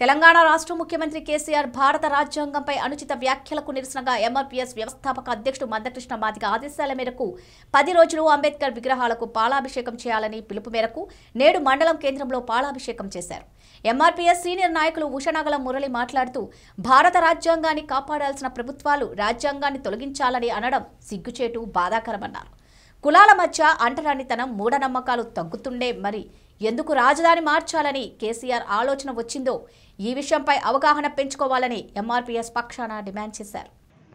తెలంగాణ రాష్ట్ర ముఖ్యమంత్రి కేసీఆర్ భారత రాజ్యాంగంపై అనుచిత వ్యాఖ్యలకు నిరసనగా ఎంఆర్పీఎస్ వ్యవస్థాపక అధ్యక్షుడు మందకృష్ణ మాదిగ ఆదేశాల మేరకు 10 రోజులు అంబేద్కర్ విగ్రహాలకు పాలాభిషేకం చేయాలని పిలుపు మేరకు నేడు మండలం కేంద్రంలో పాలాభిషేకం చేశారు. ఎంఆర్పీఎస్ సీనియర్ నాయకులు ఉషనగల మురళి మాట్లాడుతూ భారత రాజ్యాంగాన్ని కాపాడాల్సిన ప్రభుత్వాలు రాజ్యాంగాన్ని తొలగించాలని అనడం సిగ్గుచేటు, బాధాకరమన్నారు. కులాల మధ్య అంటరానితనం, మూఢనమ్మకాలు తగ్గుతుండే మరి ఎందుకు రాజధాని మార్చాలని కేసీఆర్ ఆలోచన వచ్చిందో ఈ విషయంపై అవగాహన పెంచుకోవాలని ఎంఆర్పీఎస్ పక్షాన డిమాండ్ చేశారు.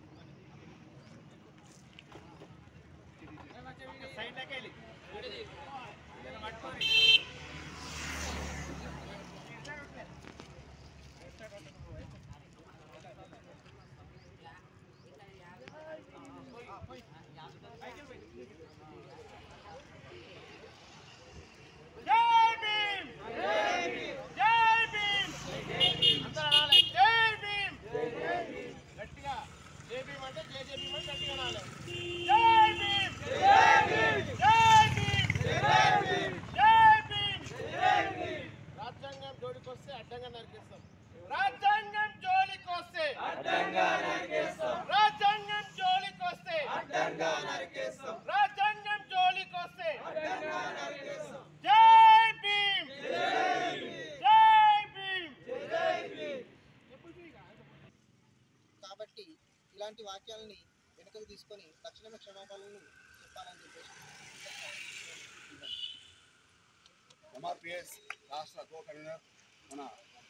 కాబట్టి ఇలాంటి వాక్యాలని వెనుకకు తీసుకొని తక్షణమే క్షమాపణలను చెప్పాలని చెప్పేసి ఎంఆర్పీఎస్ రాష్ట్ర కో కన్వీనర్ మన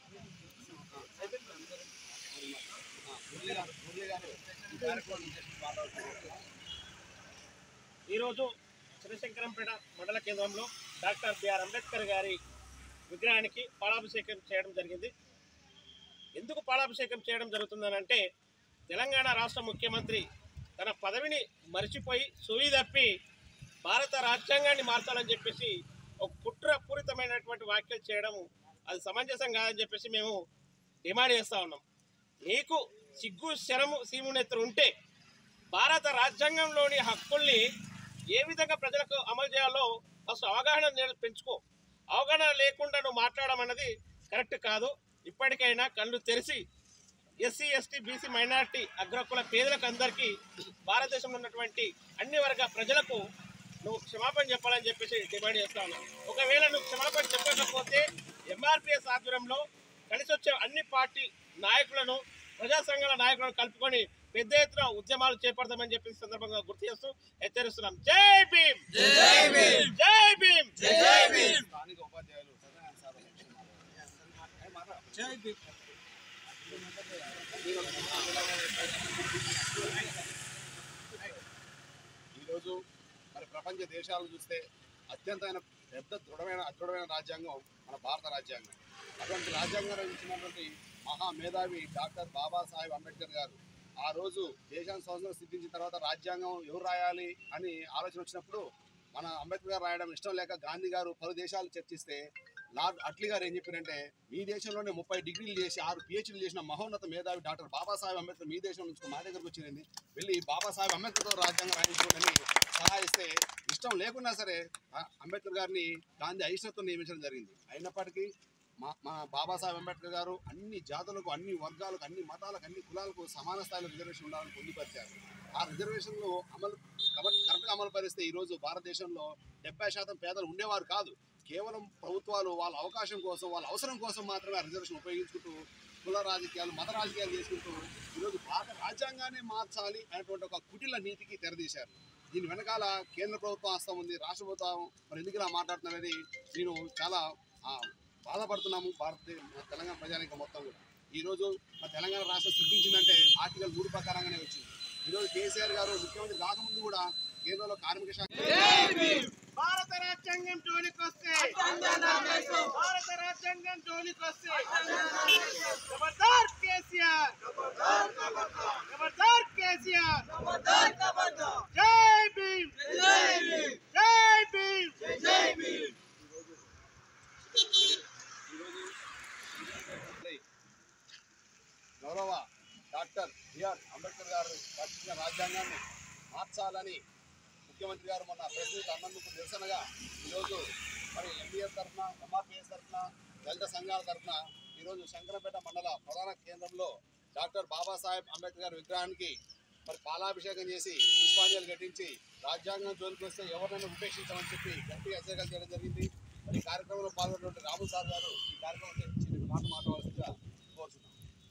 ఈరోజు శివశంకరంపేట మండల కేంద్రంలో డాక్టర్ బిఆర్ అంబేద్కర్ గారి విగ్రహానికి పాలాభిషేకం చేయడం జరిగింది. ఎందుకు పాలాభిషేకం చేయడం జరుగుతుందనంటే తెలంగాణ రాష్ట్ర ముఖ్యమంత్రి తన పదవిని మరిచిపోయి సోయి తప్పి భారత రాజ్యాంగాన్ని మార్చాలని చెప్పేసి ఒక కుట్రపూరితమైనటువంటి వ్యాఖ్యలు చేయడం అది సమంజసం కాదని చెప్పేసి మేము డిమాండ్ చేస్తూ ఉన్నాం. నీకు సిగ్గు శరము సీమునెత్తు ఉంటే భారత రాజ్యాంగంలోని హక్కుల్ని ఏ విధంగా ప్రజలకు అమలు చేయాలో ఫస్ట్ అవగాహన పెంచుకో. అవగాహన లేకుండా నువ్వు మాట్లాడడం అన్నది కరెక్ట్ కాదు. ఇప్పటికైనా కళ్ళు తెరిచి ఎస్సీ, ఎస్టీ, బీసీ, మైనారిటీ, అగ్రకుల పేదలకు అందరికీ భారతదేశంలో ఉన్నటువంటి అన్ని వర్గ ప్రజలకు నువ్వు క్షమాపణ చెప్పాలని చెప్పేసి డిమాండ్ చేస్తా ఉన్నావు. ఒకవేళ నువ్వు క్షమాపణ చెప్పకపోతే ఎంఆర్పీఎస్ ఆధ్వర్యంలో కలిసి వచ్చే అన్ని పార్టీ నాయకులను, ప్రజా సంఘాల నాయకులను కలుపుకొని పెద్ద ఎత్తున ఉద్యమాలు చేపడతామని చెప్పి సందర్భంగా గుర్తు చేస్తూ హెచ్చరిస్తున్నాం. జై భీమ్, జై భీమ్, జై భీమ్, జై భీమ్. స్థానిక ఉపాధ్యాయులు జై భీమ్. ఈరోజు మరి ప్రపంచ దేశాలను చూస్తే అత్యంత అదృఢమైన రాజ్యాంగం మన భారత రాజ్యాంగం. అటువంటి రాజ్యాంగం రచించినటువంటి మహామేధావి డాక్టర్ బాబాసాహెబ్ అంబేద్కర్ గారు ఆ రోజు దేశాన్ని స్వతంత్రం సిద్ధించిన తర్వాత రాజ్యాంగం ఎవరు రాయాలి అని ఆలోచన వచ్చినప్పుడు మన అంబేద్కర్ గారు రాయడం ఇష్టం లేక గాంధీ గారు పలు దేశాలు చర్చిస్తే లార్డ్ అట్లీ గారు ఏం చెప్పారంటే మీ దేశంలోనే 30 డిగ్రీలు చేసి 6 PhDలు చేసిన మహోన్నత మేధావి డాక్టర్ బాబాసాహెబ్ అంబేద్కర్ మీ దేశం నుంచి మా దగ్గరకు వచ్చింది, వెళ్ళి బాబాసాహెబ్ అంబేద్కర్తో రాజ్యాంగం రాయించుకోండి సలహా ఇస్తే ఇష్టం లేకున్నా సరే అంబేద్కర్ గారిని గాంధీ అయిష్టతో నియమించడం జరిగింది. అయినప్పటికీ మా బాబాసాహెబ్ అంబేద్కర్ గారు అన్ని జాతులకు, అన్ని వర్గాలకు, అన్ని మతాలకు, అన్ని కులాలకు సమాన స్థాయిలో రిజర్వేషన్ ఉండాలని పొందుపరిచారు. ఆ రిజర్వేషన్లు కరెక్ట్గా అమలు పరిస్తే ఈరోజు భారతదేశంలో 70% పేదలు ఉండేవారు కాదు. కేవలం ప్రభుత్వాలు వాళ్ళ అవకాశం కోసం, వాళ్ళ అవసరం కోసం మాత్రమే ఆ రిజర్వేషన్ ఉపయోగించుకుంటూ కుల రాజకీయాలు, మత రాజకీయాలు చేసుకుంటూ ఈరోజు భారత రాజ్యాంగాన్ని మార్చాలి అనేటువంటి ఒక కుటిల నీతికి తెరదీశారు. దీని వెనకాల కేంద్ర ప్రభుత్వం హస్తం ఉంది. రాష్ట్ర ప్రభుత్వం మరి ఎందుకు ఇలా మాట్లాడుతున్నారని నేను చాలా బాధపడుతున్నాము. తెలంగాణ ప్రజానికి మొత్తం కూడా ఈరోజు మా తెలంగాణ రాష్ట్రం సిద్ధించిందంటే ఆర్టికల్ 3 ప్రకారంగానే వచ్చింది. ఈరోజు కేసీఆర్ గారు ముఖ్యమంత్రి కాకముందు కూడా కేంద్రంలో కార్మిక శాఖ భారత రాజ్యాంగం జోలికొస్తే, భారత రాజ్యాంగం జోలికొస్తే ఖబర్దార్ కేసీఆర్, ఖబర్దార్ కేసీఆర్. జై భీమ్, జై భీమ్, జై భీమ్, జై భీమ్. గౌరవ డాక్టర్ బిఆర్ అంబేద్కర్ గారు రచించిన రాజ్యాంగాన్ని మార్చాలని ముఖ్యమంత్రి గారు మొన్న ప్రెస్ మీట్ అన్నందుకు నిరసనగా ఈరోజు మరి ఎంబీఎస్ తరఫున, ఎంఆర్పీఎస్ తరఫున, దళిత సంఘాల తరఫున ఈరోజు శంకరంపేట మండల ప్రధాన కేంద్రంలో డాక్టర్ బాబాసాహెబ్ అంబేద్కర్ విగ్రహానికి మరి పాలాభిషేకం చేసి పుష్పాంజలి ఘటించి రాజ్యాంగం జోలికి వస్తే ఎవరినైనా ఉపేక్షించామని చెప్పి గట్టిగా హెచ్చరికలు చేయడం జరిగింది. మరి ఈ కార్యక్రమంలో పాల్గొన్నటువంటి రాము సార్ గారు ఈ కార్యక్రమం గురించి మాట్లాడవలసిందిగా కోరుతున్నాం.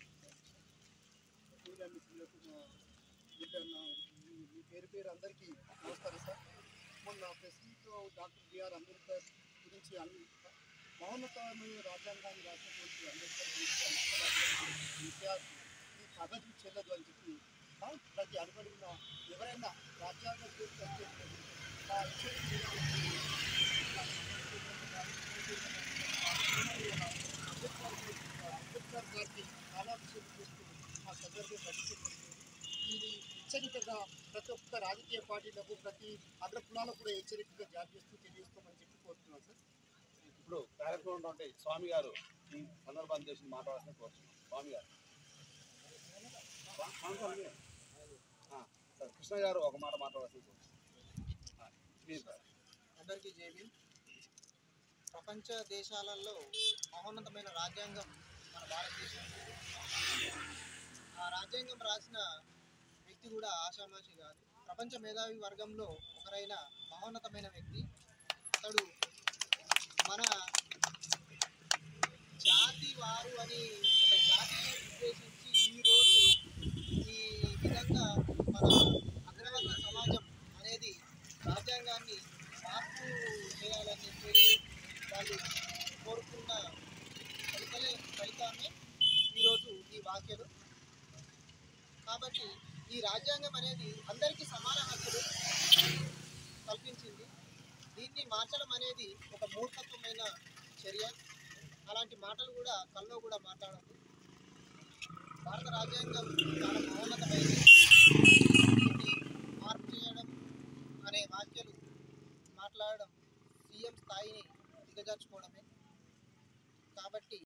మీ పేరు అందరికీ నమస్కారం సార్. మొన్న ప్రెస్ మీట్లో డాక్టర్ బిఆర్ అంబేద్కర్ గురించి మహోన్నతమైన రాజ్యాంగాన్ని రాసినటువంటి అంబేద్కర్ గురించి విషయాలు ఈ పద్ధతి చెల్లదు అని చెప్పి ప్రతి అడుగుడిన ఎవరైనా రాజ్యాంగం అంబేద్కర్ గారికి కాలాభిషేకం చేస్తూ ఆ సందర్భం పట్టించుకుంటుంది. ఇది హెచ్చరికగా ప్రతి ఒక్క రాజకీయ పార్టీలకు ప్రతి అగ్ర కులాలకు కూడా హెచ్చరికగా జారీ చేస్తూ తెలియజేస్తామని చెప్పి కోరుతున్నాం సార్. ఇప్పుడు కార్యక్రమంలో ఉంటే స్వామి గారు ఈ సందర్భాన్ని చేసి మాట్లాడాల్సిన కోరుతున్నాం. స్వామి గారు కృష్ణ గారు ఒక మాట మాట్లాడాల్సిన కోరుతున్నాం. అందరికీ జై భీమ్. ప్రపంచ దేశాలలో మహోన్నతమైన రాజ్యాంగం మన భారతదేశం. ఆ రాజ్యాంగం రాసిన వ్యక్తి కూడా ఆషామాషి కాదు. ప్రపంచ మేధావి వర్గంలో ఒకరైన మహోన్నతమైన వ్యక్తి. అతడు మన జాతి వారు అని ఒక జాతిని ఉద్దేశించి ఈరోజు ఈ విధంగా మన అగ్రవర్ణ సమాజం అనేది రాజ్యాంగాన్ని మార్పు చేయాలని చెప్పి వాళ్ళు కోరుకున్న ఫలితాన్ని ఈరోజు ఈ వ్యాఖ్యలు. కాబట్టి ఈ రాజ్యాంగం అనేది అందరికీ సమాన హక్కులు కల్పించింది. దీన్ని మార్చడం అనేది ఒక మూర్ఖత్వమైన చర్య. అలాంటి మాటలు కూడా కల్లో కూడా మాట్లాడద్దు. భారత రాజ్యాంగం చాలా మహోన్నతమైనది. దీన్ని మార్పు చేయడం అనే వ్యాఖ్యలు మాట్లాడడం సీఎం స్థాయిని దిగజార్చుకోవడమే. కాబట్టి